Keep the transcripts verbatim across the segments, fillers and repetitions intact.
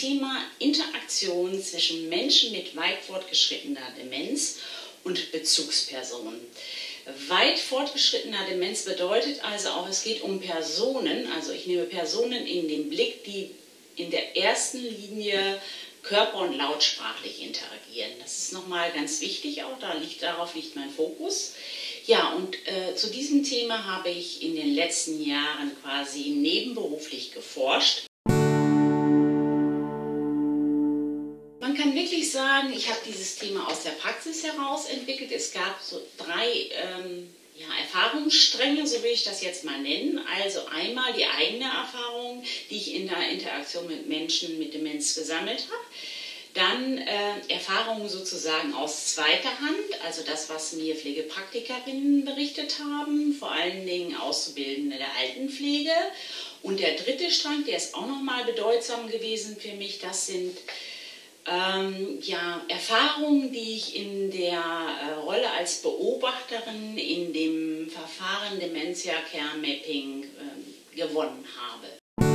Thema Interaktion zwischen Menschen mit weit fortgeschrittener Demenz und Bezugspersonen. Weit fortgeschrittener Demenz bedeutet also auch, es geht um Personen, also ich nehme Personen in den Blick, die in der ersten Linie körper- und lautsprachlich interagieren. Das ist nochmal ganz wichtig, auch da liegt, darauf liegt mein Fokus. Ja, und äh, zu diesem Thema habe ich in den letzten Jahren quasi nebenberuflich geforscht. Man kann wirklich sagen, ich habe dieses Thema aus der Praxis heraus entwickelt. Es gab so drei ähm, ja, Erfahrungsstränge, so will ich das jetzt mal nennen. Also einmal die eigene Erfahrung, die ich in der Interaktion mit Menschen mit Demenz gesammelt habe. Dann äh, Erfahrungen sozusagen aus zweiter Hand, also das, was mir Pflegepraktikerinnen berichtet haben, vor allen Dingen Auszubildende der Altenpflege. Und der dritte Strang, der ist auch nochmal bedeutsam gewesen für mich, das sind ähm, ja, Erfahrungen, die ich in der äh, Rolle als Beobachterin in dem Verfahren Dementia Care Mapping äh, gewonnen habe.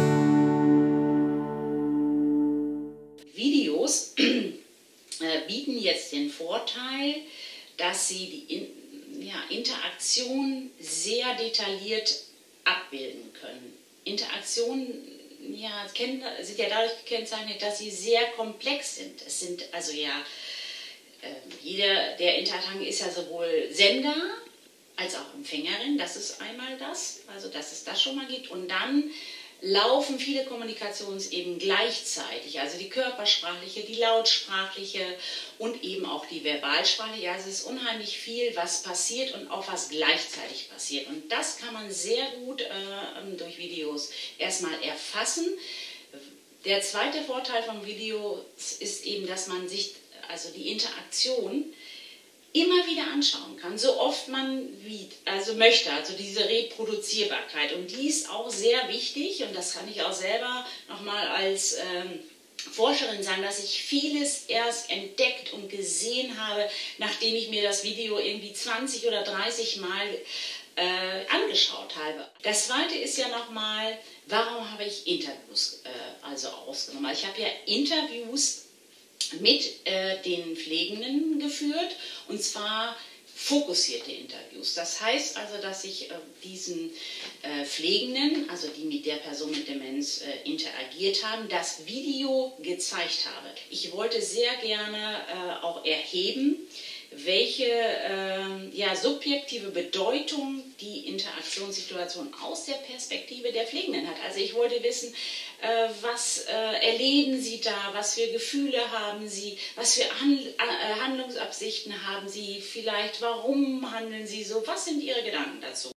Videos äh, bieten jetzt den Vorteil, dass sie die in, ja, Interaktion sehr detailliert abbilden können. Interaktionen ja, sind ja dadurch gekennzeichnet, dass sie sehr komplex sind. Es sind also ja, äh, jeder der Interaktanten ist ja sowohl Sender als auch Empfängerin, das ist einmal das, also dass es das schon mal gibt. Und dann laufen viele Kommunikationsebenen gleichzeitig, also die körpersprachliche, die lautsprachliche und eben auch die verbalsprachliche. Also es ist unheimlich viel, was passiert und auch was gleichzeitig passiert. Und das kann man sehr gut äh, durch Videos erstmal erfassen. Der zweite Vorteil von Videos ist eben, dass man sich also die Interaktion immer wieder anschauen kann, so oft man wie, also möchte, also diese Reproduzierbarkeit. Und die ist auch sehr wichtig, und das kann ich auch selber nochmal als ähm, Forscherin sagen, dass ich vieles erst entdeckt und gesehen habe, nachdem ich mir das Video irgendwie zwanzig oder dreißig Mal äh, angeschaut habe. Das zweite ist ja nochmal, warum habe ich Interviews äh, also ausgenommen? Ich habe ja Interviews mit äh, den Pflegenden geführt, und zwar fokussierte Interviews. Das heißt also, dass ich äh, diesen äh, Pflegenden, also die mit der Person mit Demenz äh, interagiert haben, das Video gezeigt habe. Ich wollte sehr gerne äh, auch erheben, welche äh, ja, subjektive Bedeutung die Interaktionssituation aus der Perspektive der Pflegenden hat. Also ich wollte wissen, äh, was äh, erleben sie da, was für Gefühle haben sie, was für Hand, äh, Handlungsabsichten haben sie vielleicht, warum handeln sie so, was sind ihre Gedanken dazu.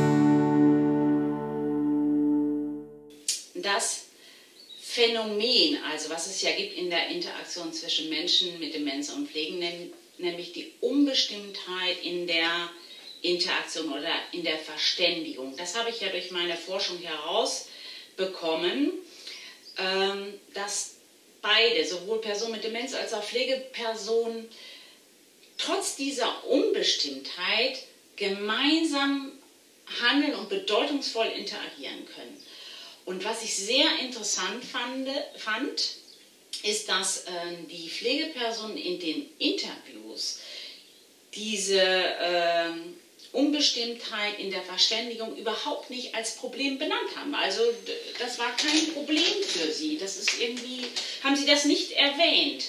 Das Phänomen, also was es ja gibt in der Interaktion zwischen Menschen mit Demenz und Pflegenden, nämlich die Unbestimmtheit in der Interaktion oder in der Verständigung. Das habe ich ja durch meine Forschung herausbekommen, dass beide, sowohl Personen mit Demenz als auch Pflegepersonen, trotz dieser Unbestimmtheit gemeinsam handeln und bedeutungsvoll interagieren können. Und was ich sehr interessant fand, fand ist, dass äh, die Pflegepersonen in den Interviews diese äh, Unbestimmtheit in der Verständigung überhaupt nicht als Problem benannt haben. Also das war kein Problem für sie. Das ist irgendwie, haben sie das nicht erwähnt.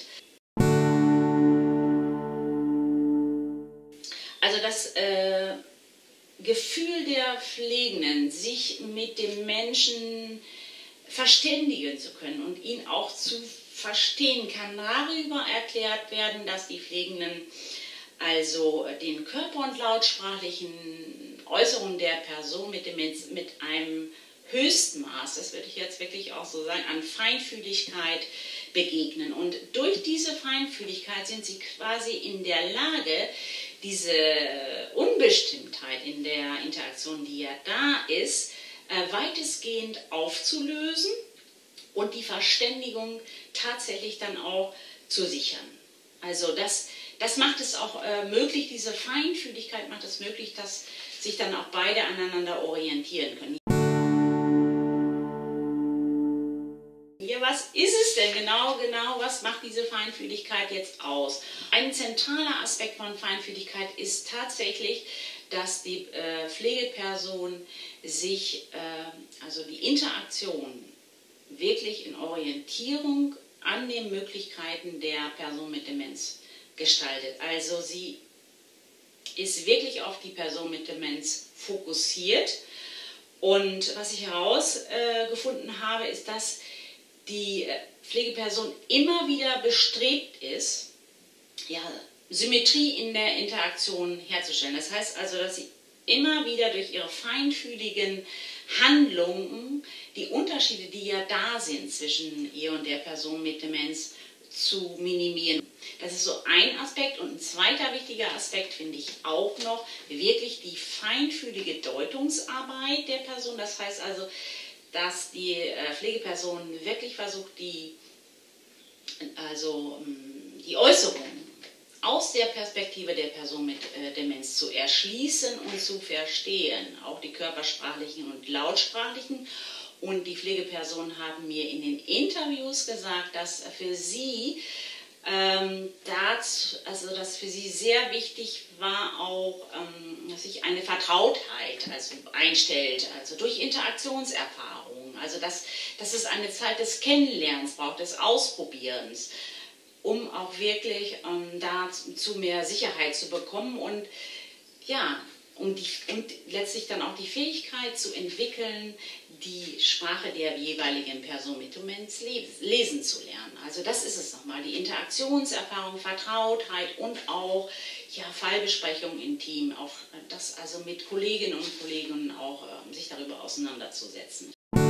Also das äh, Gefühl der Pflegenden, sich mit dem Menschen verständigen zu können und ihn auch zu verstehen, kann darüber erklärt werden, dass die Pflegenden also den körper- und lautsprachlichen Äußerungen der Person mit Demenz mit einem Höchstmaß, das würde ich jetzt wirklich auch so sagen, an Feinfühligkeit begegnen. Und durch diese Feinfühligkeit sind sie quasi in der Lage, diese Unbestimmtheit in der Interaktion, die ja da ist, weitestgehend aufzulösen und die Verständigung tatsächlich dann auch zu sichern. Also das, das macht es auch äh, möglich, diese Feinfühligkeit macht es möglich, dass sich dann auch beide aneinander orientieren können. Hier war was ist es denn genau, genau, was macht diese Feinfühligkeit jetzt aus? Ein zentraler Aspekt von Feinfühligkeit ist tatsächlich, dass die äh, Pflegeperson sich, äh, also die Interaktion wirklich in Orientierung an den Möglichkeiten der Person mit Demenz gestaltet. Also sie ist wirklich auf die Person mit Demenz fokussiert. Und was ich herausgefunden äh, habe, ist, dass die Pflegeperson immer wieder bestrebt ist, ja, Symmetrie in der Interaktion herzustellen. Das heißt also, dass sie immer wieder durch ihre feinfühligen Handlungen die Unterschiede, die ja da sind zwischen ihr und der Person mit Demenz, zu minimieren. Das ist so ein Aspekt. Und ein zweiter wichtiger Aspekt finde ich auch noch wirklich die feinfühlige Deutungsarbeit der Person. Das heißt also, dass die Pflegeperson wirklich versucht, die, also die Äußerungen aus der Perspektive der Person mit äh, Demenz zu erschließen und zu verstehen, auch die körpersprachlichen und lautsprachlichen. Und die Pflegepersonen haben mir in den Interviews gesagt, dass für sie ähm, dazu, also dass für sie sehr wichtig war auch, ähm, dass sich eine Vertrautheit also einstellt, also durch Interaktionserfahrungen, also dass, dass es eine Zeit des Kennenlernens braucht, des Ausprobierens, um auch wirklich ähm, da zu mehr Sicherheit zu bekommen und ja, um die, und letztlich dann auch die Fähigkeit zu entwickeln, die Sprache der jeweiligen Person mit Demenz lesen zu lernen. Also das ist es nochmal, die Interaktionserfahrung, Vertrautheit und auch ja, Fallbesprechung im Team, auch das also mit Kolleginnen und Kollegen auch äh, sich darüber auseinanderzusetzen.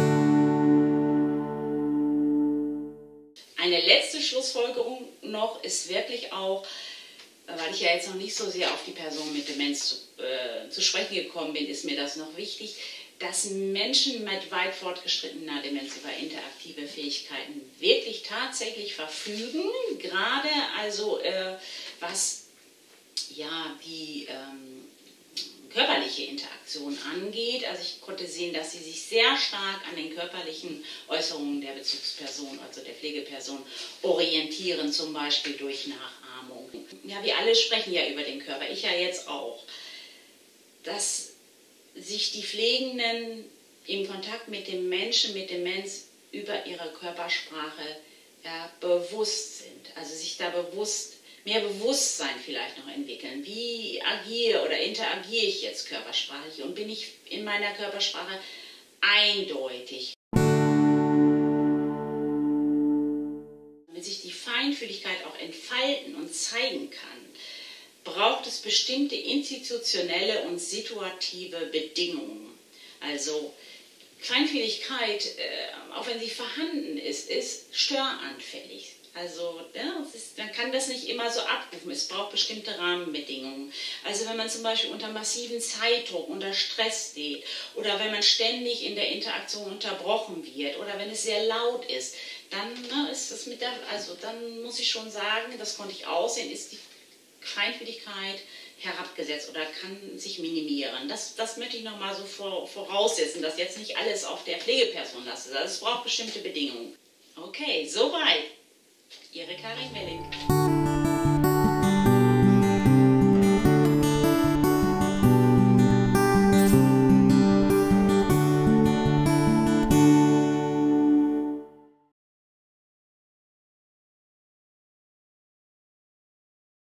Eine letzte Schlussfolgerung noch ist wirklich auch, weil ich ja jetzt noch nicht so sehr auf die Person mit Demenz zu, äh, zu sprechen gekommen bin, ist mir das noch wichtig, dass Menschen mit weit fortgeschrittener Demenz über interaktive Fähigkeiten wirklich tatsächlich verfügen, gerade also äh, was ja, die ähm, körperliche Interaktion angeht. Also ich konnte sehen, dass sie sich sehr stark an den körperlichen Äußerungen der Bezugsperson, also der Pflegeperson, orientieren, zum Beispiel durch Nachahmung. Ja, wir alle sprechen ja über den Körper, ich ja jetzt auch. Dass sich die Pflegenden im Kontakt mit dem Menschen mit Demenz über ihre Körpersprache ja, bewusst sind, also sich da bewusst mehr Bewusstsein vielleicht noch entwickeln. Wie agiere oder interagiere ich jetzt körpersprachlich und bin ich in meiner Körpersprache eindeutig? Damit sich die Feinfühligkeit auch entfalten und zeigen kann, braucht es bestimmte institutionelle und situative Bedingungen. Also Feinfühligkeit, äh, auch wenn sie vorhanden ist, ist störanfällig. Also ja, es ist, man kann das nicht immer so abrufen, es braucht bestimmte Rahmenbedingungen. Also wenn man zum Beispiel unter massiven Zeitdruck, unter Stress steht oder wenn man ständig in der Interaktion unterbrochen wird oder wenn es sehr laut ist, dann ne, ist das mit der, also dann muss ich schon sagen, das konnte ich aussehen, ist die Feinfühligkeit herabgesetzt oder kann sich minimieren. Das, das möchte ich nochmal so vor, voraussetzen, dass jetzt nicht alles auf der Pflegeperson lastet. Also es braucht bestimmte Bedingungen. Okay, soweit. Ihre Karin Welling.